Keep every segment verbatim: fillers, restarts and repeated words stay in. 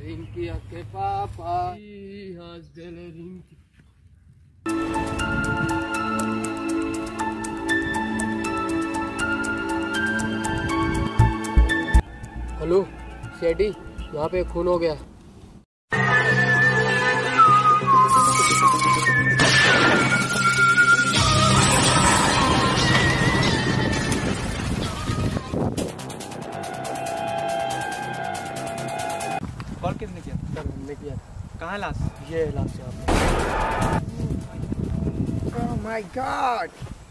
रिंकी के पापा हंस दिले रिंकी। हेलो सेठी, यहाँ पे खून हो गया। कॉल किसने किया? सर हमने किया। कहाँ है लाश? ये लाश यहाँ पे। Oh my God!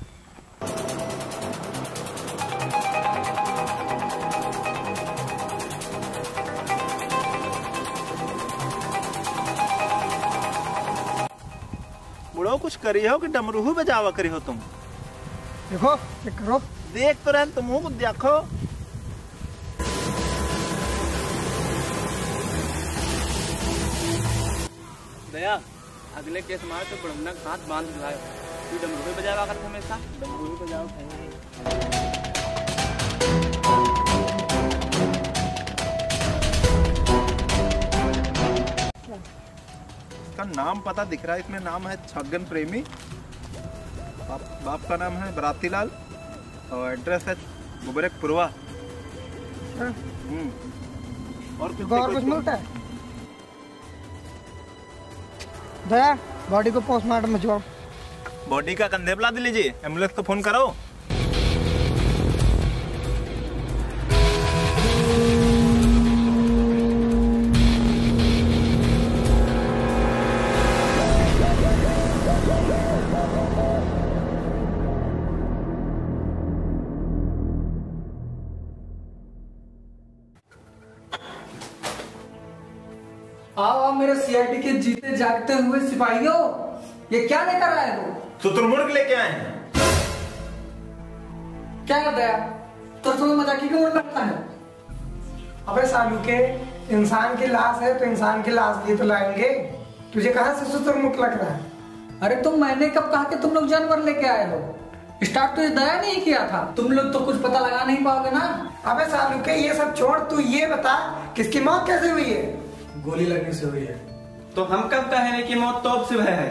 बुढ़ो कुछ करी हो कि डमरूहू बजावा करी हो तुम? देखो चेक करो। देख तो रहे तुम को देखो। दया, अगले केस मारे तो बड़मना का हाथ बांध दिलायो। तू डमरू बजावा करता हमेशा। डमरू बजाओ खाएंगे। इसका नाम पता दिख रहा है, इसमें नाम है छगन प्रेमी। बाप, बाप का नाम है बरातीलाल और एड्रेस है बुबरेकपुरवा। हम्म और कुछ और कुछ मिलता है? दया, बॉडी को पोस्टमार्टम भिजवाओ। बॉडी का कंधे पे लाद लीजिए, एम्बुलेंस को फोन करो। आओ आओ मेरे सीआईडी के जीते जागते हुए सिपाहियों, ये क्या लेकर आए हो? शुतुरमुर्ग लेके आए हैं। क्या कर दिया? तो तुम्हें मजाकी क्यों लगता है? अबे सालू के, इंसान की लाश है तो इंसान की लाश लिए तो लाएंगे। तुझे कहाँ से शुतुरमुर्ग लग रहा है? अरे तुम, मैंने कब कहा कि तुम लोग जानवर लेके आए हो? स्टार्ट तो ये दया नहीं किया था। तुम लोग तो कुछ पता लगा नहीं पाओगे ना। अबे सालू के ये सब छोड़, तू ये बता किसकी मौत कैसे हुई है? गोली लगने से हुई है। तो हम कब कहें कि मौत तो अब से है?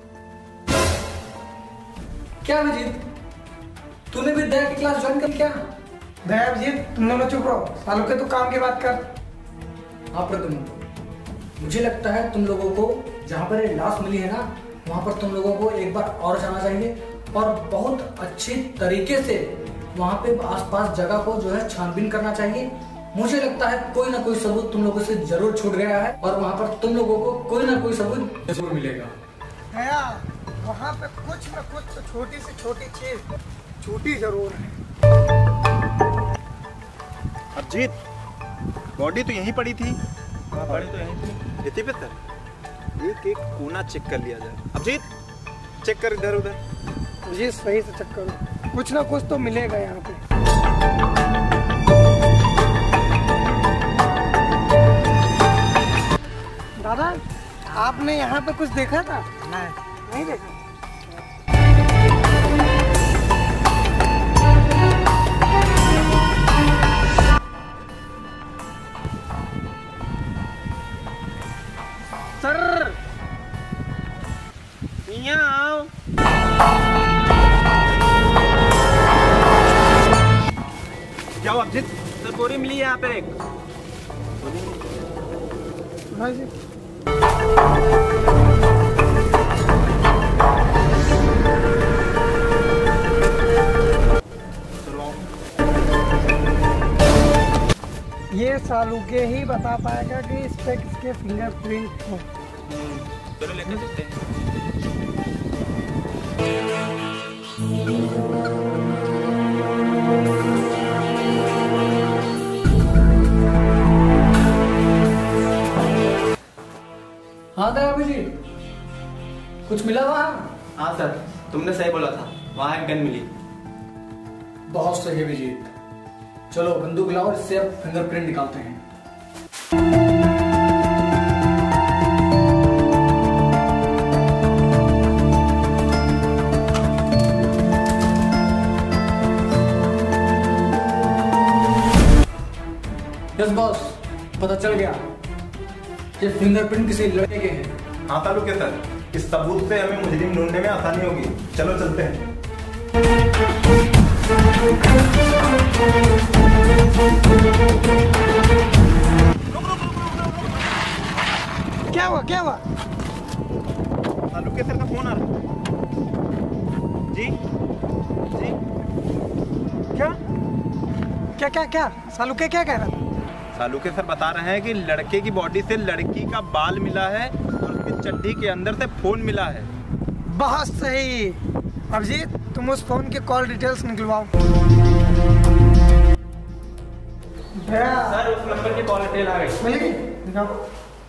क्या अभिजीत, तूने भी दया की क्लास ज्वाइन कर क्या? दया अभिजीत, तुम दोनों चुप रहो। सालू के तू काम की बात कर। हाँ प्रद्युम्न, मुझे लगता है तुम लोगों को जहाँ पर ये लाश मिली है ना, वहाँ पर तुम लोगों को एक बार और जाना चाहिए और बहुत अच्छे तरीके से वहाँ पे आसपास जगह को जो है छानबीन करना चाहिए। मुझे लगता है कोई ना कोई सबूत तुम लोगों से जरूर छूट गया है और वहाँ पर तुम लोगों को कोई ना कोई सबूत जरूर मिलेगा। दया, वहाँ पे कुछ न कुछ तो छोटी से छोटी चीज छूटी जरूर है। अभिजीत, बॉडी तो यहीं पड़ी थी। बॉडी तो यहीं थी। इतनी पे तर एक एक कोना चेक कर लिया जाए। अभिजीत, चेक कर इधर उधर। जी सही से चेक करो, कुछ ना कुछ तो मिलेगा यहाँ पे। दादा, आपने यहाँ पे कुछ देखा था? नहीं, नहीं देखा। सर यहाँ आओ। क्या हुआ अभिजीत? सर बोरी मिली है यहाँ पे एक। हाँ जी। ये सालू के ही बता पाएगा कि इस पे किसके फिंगरप्रिंट हो। चलो लेकर चलते हैं। हाँ दया अभिजीत, कुछ मिला वहाँ? हाँ सर, तुमने सही बोला था, वहाँ एक गन मिली। बहुत सही अभिजीत, चलो बंदूक लाओ, इससे अब फिंगरप्रिंट निकालते हैं। यस बॉस, पता चल गया। ये फिंगरप्रिंट किसी लड़के के हैं। हाँ तालुके सर, इस सबूत से हमें मुजरिम ढूंढने में आसानी होगी। चलो चलते हैं। क्या हुआ क्या हुआ? तालुके सर का फोन आ रहा है। जी जी क्या क्या क्या क्या सालुके क्या कह रहा था? तालुके सर बता रहे हैं कि लड़के की बॉडी से लड़की का बाल मिला है और उसकी चड्डी के अंदर से फोन मिला है। बहुत सही। अभिजीत, तुम उस फोन की कॉल डिटेल्स निकलवाओ। सर उस नंबर की कॉल डिटेल आ गई। मिल गई? दिखाओ।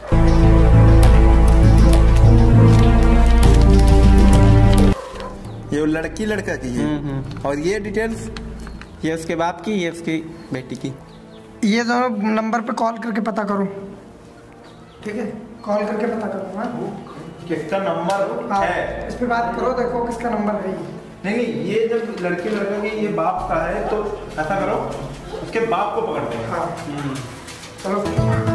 ये लड़की लड़का की है और ये डिटेल्स ये उसके बाप की, ये उसकी बेटी की। ये दोनों नंबर पे कॉल करके पता करो, ठीक है? कॉल करके पता करो। हाँ, किसका नंबर हाँ, है इस पे बात करो, देखो किसका नंबर है ये। नहीं नहीं, ये जब लड़की लड़का की ये बाप का है तो ऐसा करो, उसके बाप को पकड़ते हैं। हाँ चलो।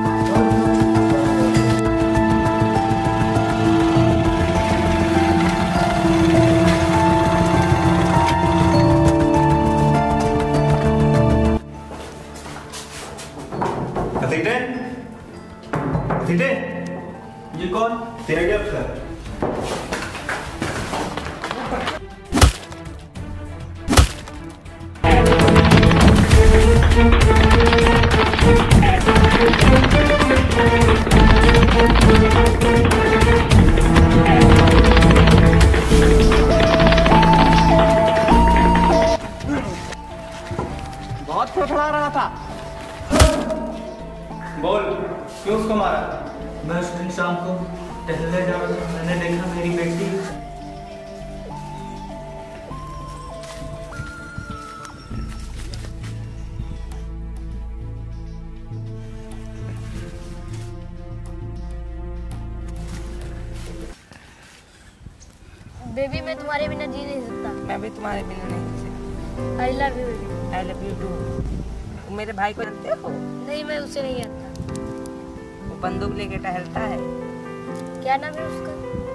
घसीटे घसीटे। ये कौन? तेरे क्या अफसर? बहुत फड़फड़ा रहा था। बोल, क्यों उसको मारा? मैं उस दिन शाम को टहलने जा रहा था, मैंने देखा मेरी बेटी बेबी, मैं तुम्हारे बिना जी नहीं सकता। मैं भी तुम्हारे बिना नहीं जी सकती। I love you baby. I love you too. मेरे भाई को जानते हो? नहीं, मैं उसे नहीं जानता। वो बंदूक लेके टहलता है। क्या नाम है उसका?